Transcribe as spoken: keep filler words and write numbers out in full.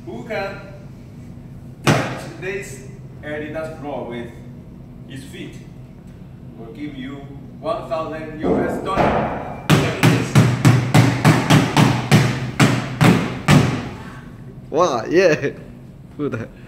Who can touch this Adidas floor with his feet will give you one thousand U S dollars. Wow, yeah. Good.